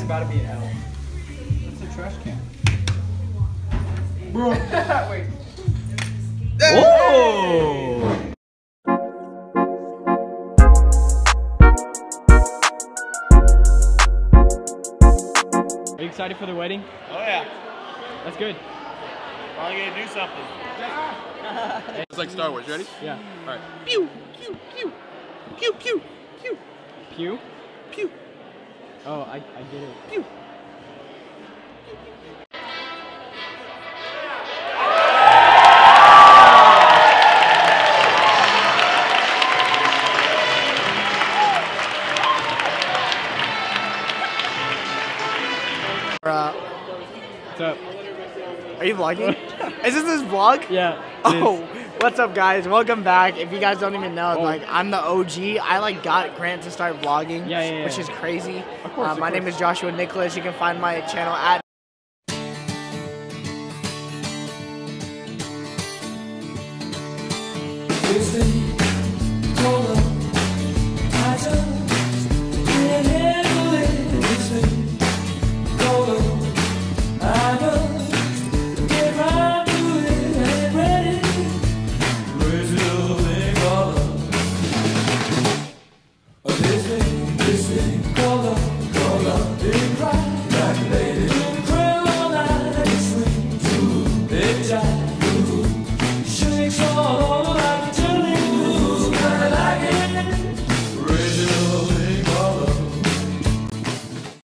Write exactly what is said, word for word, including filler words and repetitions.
about to be an L. That's a trash can. Bro. Wait. Whoa! Are you excited for the wedding? Oh yeah. That's good. Probably gonna do something. It's like Star Wars. You ready? Yeah. All right. Pew, pew, pew, pew, pew, pew, Pew? pew, Oh, I, I get it. pew. Uh, What's up? are you vlogging? Is this this vlog? Yeah. Oh, what's up, guys? Welcome back. If you guys don't even know, Oh. like I'm the O G. I like got Grant to start vlogging, Yeah, yeah, yeah. which is crazy. Of course, Uh, of my name course. is Joshua Nicholas. You can find my channel at. It's the